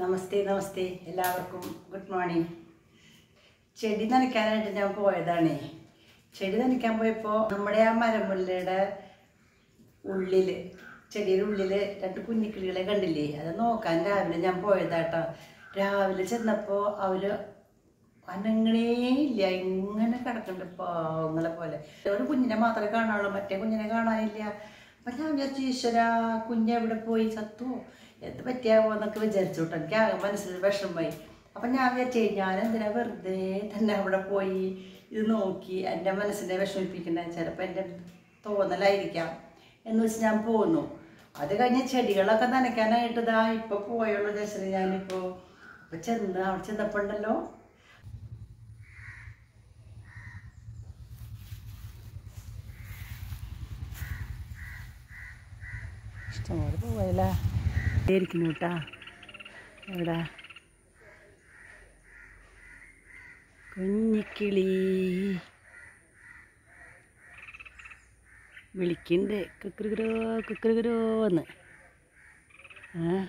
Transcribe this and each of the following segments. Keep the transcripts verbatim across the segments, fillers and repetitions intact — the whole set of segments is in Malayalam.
നമസ്തേ നമസ്തേ എല്ലാവർക്കും ഗുഡ് മോർണിംഗ്. ചെടി നനയ്ക്കാനായിട്ട് ഞാൻ പോയതാണേ. ചെടി നനയ്ക്കാൻ പോയപ്പോൾ നമ്മുടെ ആ മരമുല്ലയുടെ ഉള്ളിൽ ചെടിയുടെ ഉള്ളിൽ രണ്ട് കുഞ്ഞിക്കിളികളെ കണ്ടില്ലേ, അത് നോക്കാൻ രാവിലെ ഞാൻ പോയതാട്ടോ. രാവിലെ ചെന്നപ്പോൾ അവർ അനങ്ങണേ ഇല്ല, ഇങ്ങനെ കിടക്കുന്നുണ്ട് പാവങ്ങളെ പോലെ. ഒരു കുഞ്ഞിനെ മാത്രമേ കാണാനുള്ളൂ, മറ്റേ കുഞ്ഞിനെ കാണാനില്ല. അപ്പം ഞാൻ വിചാരിച്ചു ഈശ്വര, കുഞ്ഞെവിടെ പോയി, ചത്തുവോ, എന്ത് പറ്റിയാവോ എന്നൊക്കെ വിചാരിച്ചു കേട്ടോ. എനിക്ക് ആകെ മനസ്സിൽ വിഷമമായി. അപ്പം ഞാൻ വിചാരിച്ചേ ഞാൻ എന്തിനാ വെറുതെ തന്നെ അവിടെ പോയി ഇത് നോക്കി എൻ്റെ മനസ്സിനെ വിഷമിപ്പിക്കണേ, ചിലപ്പോൾ എൻ്റെ തോന്നലായിരിക്കാം എന്ന് വെച്ച് ഞാൻ പോന്നു. അത് കഴിഞ്ഞ് ചെടികളൊക്കെ നനയ്ക്കാനായിട്ട് ഇതാ ഇപ്പോൾ പോയുള്ളൂ ജസ്റ്റ് ഞാനിപ്പോൾ. അപ്പം ചെന്ന് അവിടെ ചെന്നപ്പോൾ ഉണ്ടല്ലോ ഇഷ്ടംപോലെ പോയല്ല ഇരിക്കുന്നു കേട്ടാ. എവിടെ കുഞ്ഞിക്കിളി വിളിക്കണ്ട്, കുക്കുറുകുരോ കുക്കുറുകുരോ എന്ന്. ആ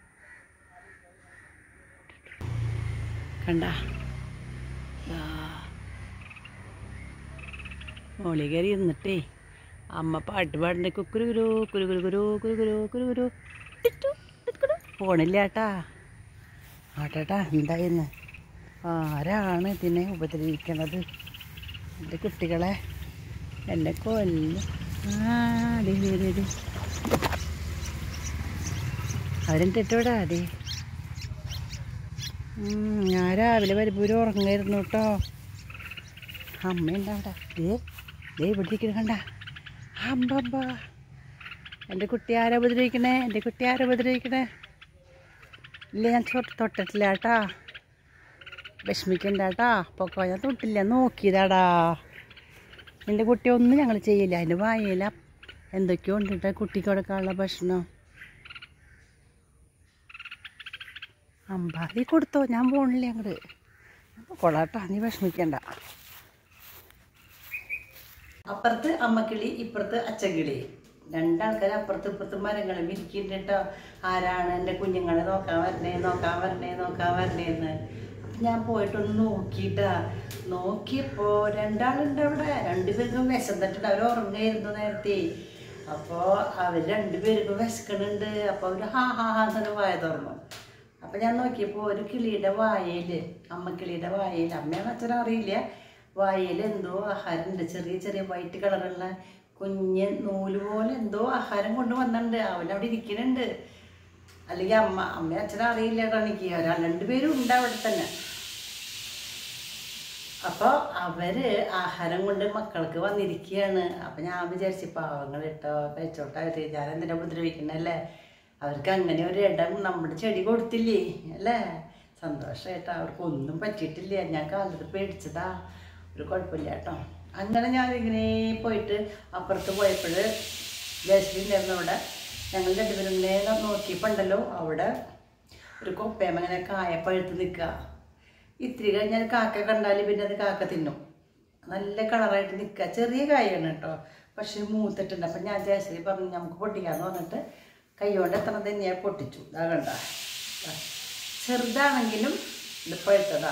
കണ്ട മോളി കയറി ഇരുന്നിട്ടേ അമ്മ പാട്ട് പാടണ്ടേ, കുക്കുറുകുരോ കുരുകുരുകുരോ കുരുകുരോ കുരുകുരോ. പോണില്ല ഏട്ടാ. ആട്ടേട്ടാ എന്തായിന്ന്, ആരാണ് ഇതിനെ ഉപദ്രവിക്കണത്? എൻ്റെ കുട്ടികളെ എന്നെ കൊല്ലും. ആ അടി അടി അവരെന്ത് ഇട്ടോടാ അടി. ഞാൻ രാവിലെ വരുമ്പോൾ ഉറങ്ങായിരുന്നു കേട്ടോ. അമ്മയുണ്ട് അവിടെ, ദേ ദേ ഇവിടെ ഇരിക്കുന്നത് കണ്ട. അമ്പമ്പ എൻ്റെ കുട്ടി ആരാ ഉപദ്രവിക്കണേ, എൻ്റെ കുട്ടി ആരാ ഉപദ്രവിക്കണേ? ഇല്ല ഞാൻ തൊട്ട് തൊട്ടിട്ടില്ല കേട്ടാ, വിഷമിക്കണ്ട കേട്ടാ. പൊക്കോ, ഞാൻ തൊട്ടില്ല, നോക്കിയതാടാ. എൻ്റെ കുട്ടി ഒന്നും ഞങ്ങൾ ചെയ്യില്ല. അതിൻ്റെ വായയില എന്തൊക്കെയോ ഉണ്ടിട്ട് കുട്ടിക്ക് കൊടുക്കാനുള്ള ഭക്ഷണം. അമ്പാതി കൊടുത്തോ, ഞാൻ പോണില്ല അങ്ങോട്ട്. കൊള്ളാട്ടാ, നീ വിഷമിക്കണ്ട. അപ്പുറത്ത് അമ്മക്കിളി, ഇപ്പുറത്ത് അച്ഛൻകിളി, രണ്ടാൾക്കാർ അപ്പുറത്ത് ഇപ്പുറത്ത് മരങ്ങളും ഇരിക്കുന്നുണ്ട് കേട്ടോ. ആരാണ് എൻ്റെ കുഞ്ഞുങ്ങളെ നോക്കാൻ വരണേ നോക്കാൻ വരണേ നോക്കാൻ വരണേന്ന്. അപ്പം ഞാൻ പോയിട്ടൊന്ന് നോക്കിയിട്ടാ. നോക്കിയപ്പോൾ രണ്ടാളുണ്ട് അവിടെ. രണ്ടുപേർക്കും വിശന്നിട്ടുണ്ട്, അവർ ഉറങ്ങായിരുന്നു നേരത്തെ. അപ്പോൾ അവർ രണ്ടുപേർക്കും വിശക്കണുണ്ട്. അപ്പോൾ അവർ ഹാ ഹാ ഹാ തന്നെ വായ തുറന്നു. അപ്പം ഞാൻ നോക്കിയപ്പോൾ ഒരു കിളിയുടെ വായയിൽ, അമ്മക്കിളിയുടെ വായയിൽ, അമ്മയാണെന്ന് അച്ഛനും അറിയില്ല, വായയിൽ എന്തോ ആഹാരം ഉണ്ട്. ചെറിയ ചെറിയ വൈറ്റ് കളറുള്ള കുഞ്ഞ് നൂല് പോലെ എന്തോ ആഹാരം കൊണ്ട് വന്നിട്ടുണ്ട്. അവനവിടെ ഇരിക്കുന്നുണ്ട്. അല്ലെങ്കിൽ അമ്മ അമ്മ അച്ഛനും അറിയില്ല കേട്ടോ എനിക്ക്. ഒരാൾ രണ്ടുപേരും ഉണ്ട് അവിടെ തന്നെ. അപ്പോൾ അവർ ആഹാരം കൊണ്ട് മക്കൾക്ക് വന്നിരിക്കുകയാണ്. അപ്പം ഞാൻ വിചാരിച്ചു പാവങ്ങൾ ഇട്ടോ കഴിച്ചോട്ടെ, അവർ ഞാൻ എന്തിനാ ഉപദ്രവിക്കണല്ലേ, അവർക്ക് അങ്ങനെ ഒരു ഇടം നമ്മുടെ ചെടി കൊടുത്തില്ലേ അല്ലേ. സന്തോഷമായിട്ടോ, അവർക്കൊന്നും പറ്റിയിട്ടില്ല. ഞാൻ കാലത്ത് പേടിച്ചതാ, ഒരു കുഴപ്പമില്ല കേട്ടോ. അങ്ങനെ ഞാനിങ്ങനെ പോയിട്ട് അപ്പുറത്ത് പോയപ്പോൾ ജയശ്രീ ഉണ്ടായിരുന്നു അവിടെ. ഞങ്ങൾ രണ്ടുപേരും ഇങ്ങനെ നോക്കിയപ്പോൾ ഉണ്ടല്ലോ അവിടെ ഒരു കൊപ്പയം അങ്ങനെ കായ പഴുത്ത് നിൽക്കുക. ഇത്തിരി കഴിഞ്ഞാൽ കാക്ക കണ്ടാൽ പിന്നെ അത് കാക്ക തിന്നും. നല്ല കളറായിട്ട് നിൽക്കുക, ചെറിയ കായാണ് കേട്ടോ, പക്ഷെ മൂത്തിട്ടുണ്ട്. അപ്പം ഞാൻ ജയശ്രീ പറഞ്ഞു നമുക്ക് പൊട്ടിക്കാന്ന് പറഞ്ഞിട്ട് കൈകൊണ്ട് എത്ര തന്നെയാണ് പൊട്ടിച്ചു. ഇതാ കണ്ട, ചെറുതാണെങ്കിലും ഇത് പഴുത്തതാ,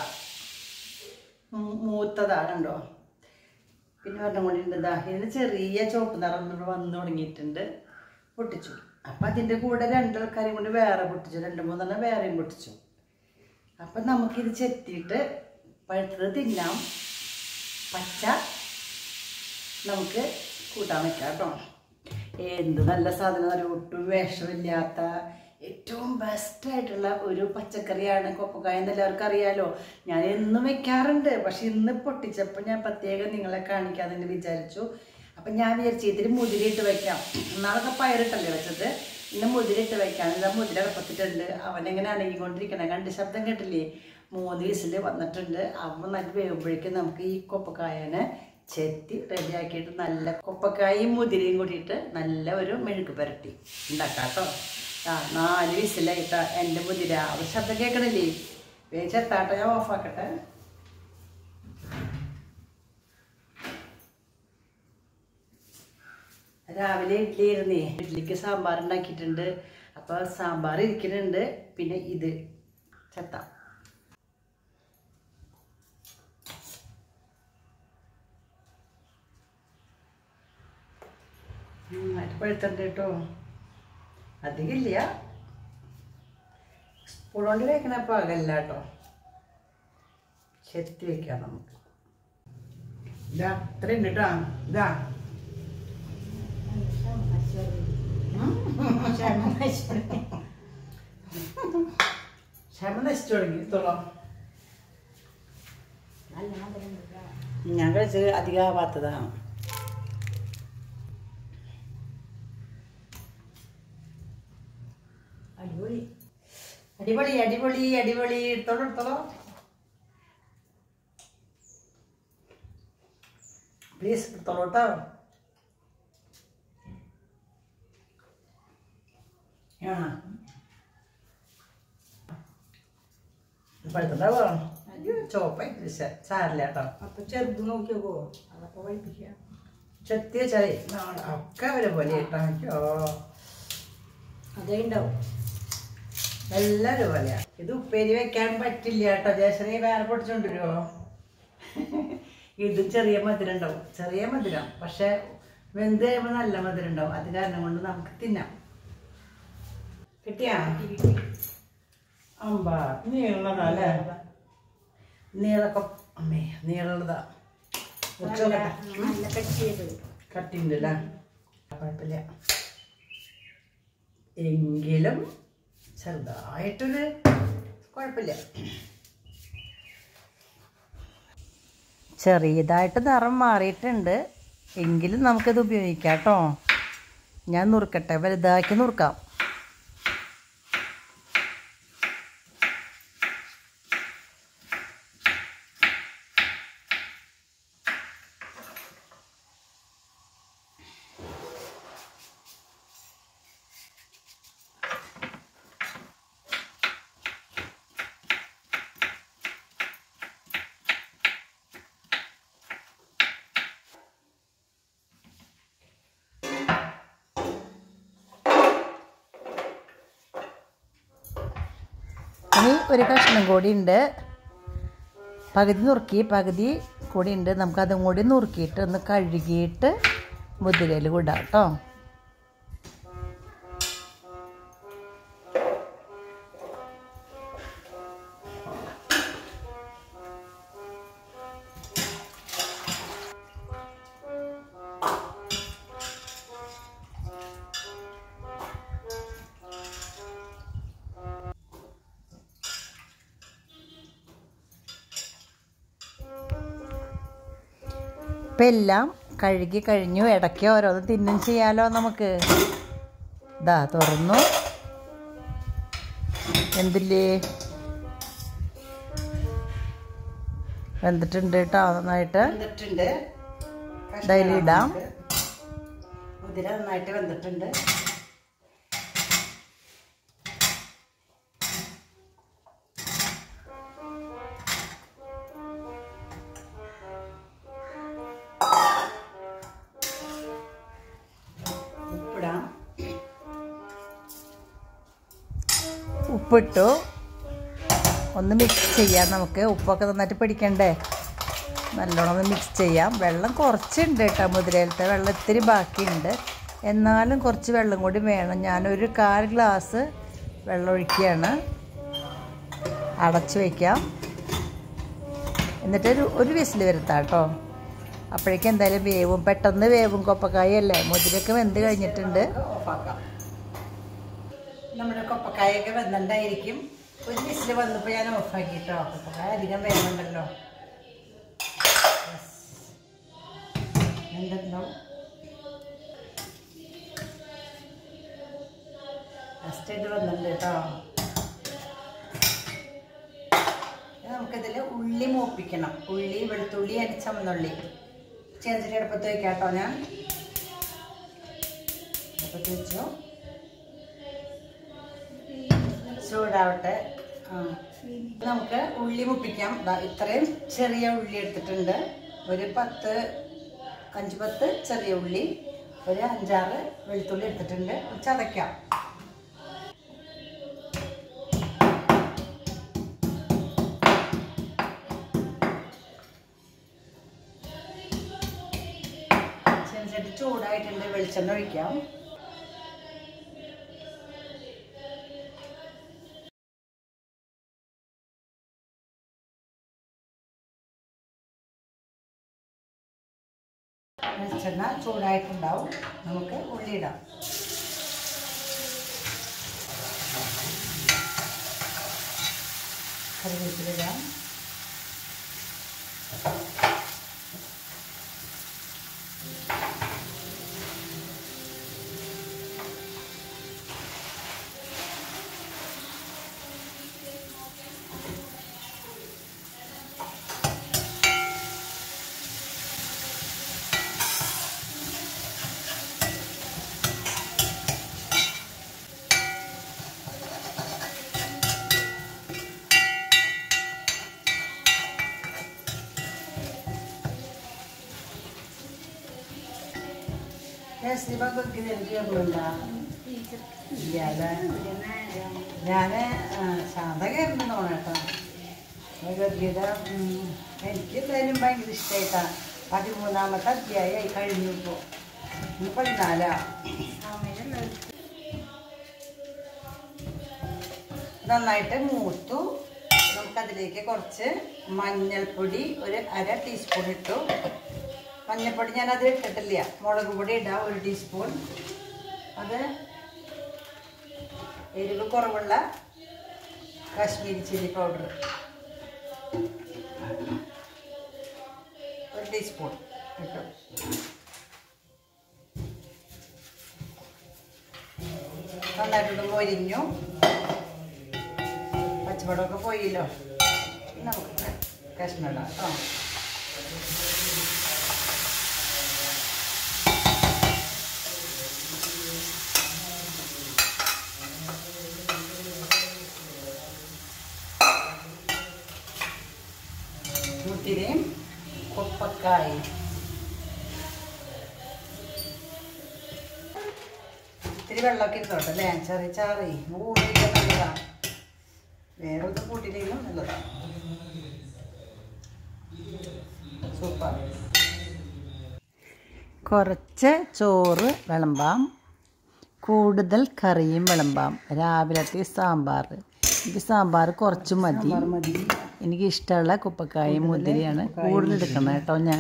മൂത്തതാ കണ്ടോ. പിന്നെ പറഞ്ഞ കൊണ്ടിട്ടുണ്ട് ഇതാ ഇതിന് ചെറിയ ചുവപ്പ് നിറം വന്നു തുടങ്ങിയിട്ടുണ്ട്. പൊട്ടിച്ചു. അപ്പം അതിൻ്റെ കൂടെ രണ്ടാൾക്കാരെയും കൊണ്ട് വേറെ പൊട്ടിച്ചു, രണ്ട് മൂന്നെണ്ണം വേറെയും പൊട്ടിച്ചു. അപ്പം നമുക്കിത് ചെത്തിയിട്ട് പഴുത്തത് തിന്നാം, പച്ച നമുക്ക് കൂട്ടാൻ വെക്കാം കേട്ടോ. എന്ത് നല്ല സാധനം, ഒരു ഒട്ടും വിഷമില്ലാത്ത ഏറ്റവും ബെസ്റ്റായിട്ടുള്ള ഒരു പച്ചക്കറിയാണ് കൊപ്പക്കായ എന്ന് എല്ലാവർക്കും അറിയാലോ. ഞാൻ എന്നും വെക്കാറുണ്ട്, പക്ഷെ ഇന്ന് പൊട്ടിച്ചപ്പോൾ ഞാൻ പ്രത്യേകം നിങ്ങളെ കാണിക്കാമെന്ന് വിചാരിച്ചു. അപ്പം ഞാൻ വിചാരിച്ചു ഇതിൽ മുതിരയിട്ട് വയ്ക്കാം. നാളൊക്കെ പയറിട്ടല്ലേ വെച്ചത്, ഇന്ന് മുതിരയിട്ട് വയ്ക്കാം. ഇതാ മുതിര കപ്പത്തിട്ടുണ്ട്. അവനെങ്ങനെ അണങ്ങിക്കൊണ്ടിരിക്കണേ കണ്ട്, ശബ്ദം കേട്ടില്ലേ, മൂന്ന് വിസിൽ വന്നിട്ടുണ്ട്. അവൻ നല്ല വേകുമ്പോഴേക്കും നമുക്ക് ഈ കൊപ്പക്കായനെ ചെത്തി റെഡിയാക്കിയിട്ട് നല്ല കൊപ്പക്കായും മുതിരയും കൂടിയിട്ട് നല്ല ഒരു മെഴുക്ക് പുരട്ടി ഉണ്ടാക്കാം കേട്ടോ. ആ നാല് വിസിലായിട്ടാ എൻ്റെ മുതിര. അവർ ശബ്ദം കേൾക്കണില്ലേ, വേഗം ചെത്താട്ടോ, ഞാൻ ഓഫാക്കട്ടെ. രാവിലെ ഇഡ്ഡലി ഇരുന്നേ, ഇഡ്ഡലിക്ക് സാമ്പാർ ഉണ്ടാക്കിയിട്ടുണ്ട്. അപ്പോൾ സാമ്പാർ ഇരിക്കുന്നുണ്ട്. പിന്നെ ഇത് ചെത്താം. നന്നായിട്ട് പഴുത്തുണ്ട് കേട്ടോ. അധികമില്ല, സ്പൂൺ കൊണ്ട് കഴിക്കണ പാകല്ല കേട്ടോ. ചെത്തി വെക്കാം നമുക്ക്. ഇതാ ഇത്രയും ഉണ്ട് കേട്ടോ. ഇതാ ക്ഷമ നശിച്ചു തുടങ്ങി. തോളോ ഞാൻ കഴിച്ചത് അധികമാവാത്തതാണ്. അടിപൊളി അടിപൊളി അടിപൊളി അടിപൊളി. എടുത്തോളൂ എടുത്തോളൂ പ്ലീസ്, എടുത്തോളൂ കേട്ടോ. ആ പഴുത്തുണ്ടാവോ? അയ്യോ ചോപ്പായിട്ട് സാരില്ല കേട്ടോ. അപ്പൊ ചെറുത് നോക്കിയോക്കോ, അതൊക്കെ വഴിപ്പിക്കുക. ചെത്തിയ ചായ ഒക്കെ അവരെ പോലെ കേട്ടോ. അയ്യോ അതേ ഉണ്ടാവും, എല്ലാവരും പോലെയാ. ഇത് ഉപ്പേരി വെക്കാൻ പറ്റില്ല കേട്ടോ. ജേഷനെ വേറെ പൊടിച്ചോണ്ടിരുമോ? ഇത് ചെറിയ മധുരം ഉണ്ടാവും, ചെറിയ മധുരം. പക്ഷെ വെന്ത് കഴിയുമ്പോൾ നല്ല മധുരം ഉണ്ടാവും. അത് കാരണം കൊണ്ട് നമുക്ക് തിന്നാം. കിട്ടിയാ അമ്പാ നീളതാ അല്ലേ? നീളൊക്കെ അമ്മേ നീളതാ. നല്ല കട്ടിയത് കട്ടിണ്ട് അല്ലേ? കുഴപ്പമില്ല, എങ്കിലും ചെറുതായിട്ടൊരു കുഴപ്പമില്ല. ചെറിയതായിട്ട് നിറം മാറിയിട്ടുണ്ട്, എങ്കിലും നമുക്കിത് ഉപയോഗിക്കാം കേട്ടോ. ഞാൻ നുറുക്കട്ടെ, വലുതാക്കി നുറുക്കാം. ഇനി ഒരു കഷ്ണം കൂടി ഉണ്ട്, പകുതി നുറുക്കി പകുതി കൂടി ഉണ്ട്. നമുക്കതും കൂടി നുറുക്കിയിട്ട് ഒന്ന് കഴുകിയിട്ട് മുതിരയിൽ വിടാം കേട്ടോ. ഇപ്പം എല്ലാം കഴുകി കഴിഞ്ഞു. ഇടയ്ക്ക് ഓരോന്ന് തിന്നും ചെയ്യാലോ നമുക്ക്. ഇതാ തുറന്നു, എന്തില്ലേ വെന്തിട്ടുണ്ട് കേട്ടോ. നന്നായിട്ട് വെന്തിട്ടുണ്ട്. ഡൈലിടാം. മുതിര നന്നായിട്ട് വെന്തിട്ടുണ്ട്. ഉപ്പിട്ടു, ഒന്ന് മിക്സ് ചെയ്യാം നമുക്ക്. ഉപ്പൊക്കെ നന്നായിട്ട് പിടിക്കണ്ടേ, നല്ലോണം ഒന്ന് മിക്സ് ചെയ്യാം. വെള്ളം കുറച്ചുണ്ട് കേട്ടോ, മുതിരയിലത്തെ വെള്ളം ഇത്തിരി ബാക്കിയുണ്ട്, എന്നാലും കുറച്ച് വെള്ളം കൂടി വേണം. ഞാനൊരു കാൽ ഗ്ലാസ് വെള്ളം ഒഴിക്കുകയാണ്. അടച്ച് വയ്ക്കാം, എന്നിട്ട് ഒരു ഒരു വിസിൽ വരുത്താം കേട്ടോ. അപ്പോഴേക്കും എന്തായാലും വേവും, പെട്ടെന്ന് വേവും. കൊപ്പക്കായല്ലേ, മുതിരയൊക്കെ വെന്ത് കഴിഞ്ഞിട്ടുണ്ട്. ഓഫാക്കാം. നമ്മുടെ കൊപ്പക്കായൊക്കെ വെന്തുണ്ടായിരിക്കും. ഒരു വിസിൽ വന്നപ്പോൾ ഞാൻ ഓഫാക്കി കേട്ടോ. കൊപ്പക്കായ അധികം വേവുണ്ടല്ലോ. എന്തെന്നോ ഫസ്റ്റായിട്ട് വന്നിട്ടുണ്ട് കേട്ടോ. നമുക്കിതിൽ ഉള്ളി മൂപ്പിക്കണം. ഉള്ളി, വെളുത്തുള്ളി, അതിന് ചുമന്നുള്ളി ചേർത്തിട്ട് അടുപ്പത്ത് വയ്ക്കാം കേട്ടോ. ഞാൻ അടുപ്പത്ത് വെച്ചു, ചൂടാവട്ടെ. ആ നമുക്ക് ഉള്ളി മുപ്പിക്കാം. ഇത്രയും ചെറിയ ഉള്ളി എടുത്തിട്ടുണ്ട്. ഒരു പത്ത് അഞ്ച് പത്ത് ചെറിയ ഉള്ളി, ഒരു അഞ്ചാറ് വെളുത്തുള്ളി എടുത്തിട്ടുണ്ട്. ചതയ്ക്കാം. ചട്ടി ചൂടായിട്ടുണ്ട്. വെളിച്ചെണ്ണ ഒഴിക്കാം. വെളിച്ചെണ്ണ ചൂടായിട്ടുണ്ടാവും. നമുക്ക് ഉള്ളിയിടാം. കറിവേപ്പിലിടാം. ടേസ്റ്റ് പക്കൊക്കെ എനിക്ക് ഓർമ്മയില്ല. ഇല്ല ഞാൻ ശാന്ത കയറുന്നു തോന്നട്ടോ. ഭഗവത്ഗീത എനിക്ക് എന്തായാലും ഭയങ്കര ഇഷ്ടമായിട്ടാണ്. പതിമൂന്നാമത്തെ അധ്യായമായി കഴിഞ്ഞു. ഇപ്പോൾ ഇനി പതിനാലാ. നന്നായിട്ട് മൂത്തു. നമുക്കതിലേക്ക് കുറച്ച് മഞ്ഞൾപ്പൊടി ഒരു അര ടീസ്പൂൺ ഇട്ടു. മഞ്ഞൾപ്പൊടി ഞാനത് ഇട്ടിട്ടില്ല. മുളക് പൊടി ഇടാം ഒരു ടീസ്പൂൺ. അത് എരിവ് കുറവുള്ള കാശ്മീരി ചില്ലി പൗഡർ ഒരു ടീസ്പൂൺ ഇട്ടു. നന്നായിട്ടൊന്ന് മൊരിഞ്ഞു. പച്ചമുളകൊക്കെ പോയില്ലോ. നമുക്ക് കഷ്ണം ഇടാം കേട്ടോ. മുതിരയും കൊപ്പക്കായും ഇത്തിരി വെള്ളമൊക്കെ ഇട്ടോട്ടെ അല്ലേ. ചെറിയ ചാറി കൂട്ടിയിട്ട് നല്ലതാണ്. വേറെ ഒന്നും കൂട്ടിയില്ലെങ്കിലും നല്ലതാണ്. സൂപ്പർ. കുറച്ച് ചോറ് വിളമ്പാം, കൂടുതൽ കറിയും വിളമ്പാം. രാവിലത്തെ സാമ്പാർ. എനിക്ക് സാമ്പാർ കുറച്ച് മതി. എനിക്ക് ഇഷ്ടമുള്ള കുപ്പക്കായും മുതിരയാണ് കൂടുതൽ എടുക്കണം കേട്ടോ. ഞാൻ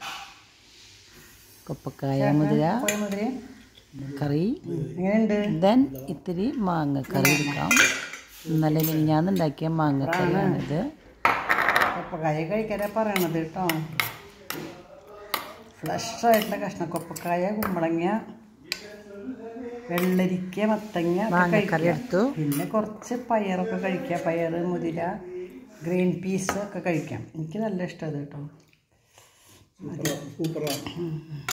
കുപ്പക്കായ മുതിര കറി, ദെൻ ഇത്തിരി മാങ്ങക്കറി എടുക്കാം. ഇന്നലെ മിനിഞ്ഞാന്നുണ്ടാക്കിയ മാങ്ങക്കറിയാണിത്. കൊപ്പക്കായ കഴിക്കാനാ പറയണത് കേട്ടോ. ഫ്ലഷായിട്ടുള്ള കഷ്ണം കൊപ്പക്കായ, കുമ്പളങ്ങ, വെള്ളരിക്ക, മത്തങ്ങ മാങ്ങക്കറി എടുത്തു. പിന്നെ കുറച്ച് പയറൊക്കെ കഴിക്കാം. പയർ, മുതിര, ഗ്രീൻ പീസ് ഒക്കെ കഴിക്കാം. എനിക്ക് നല്ല ഇഷ്ടമാണ് കേട്ടോ. സൂപ്പറാണ്.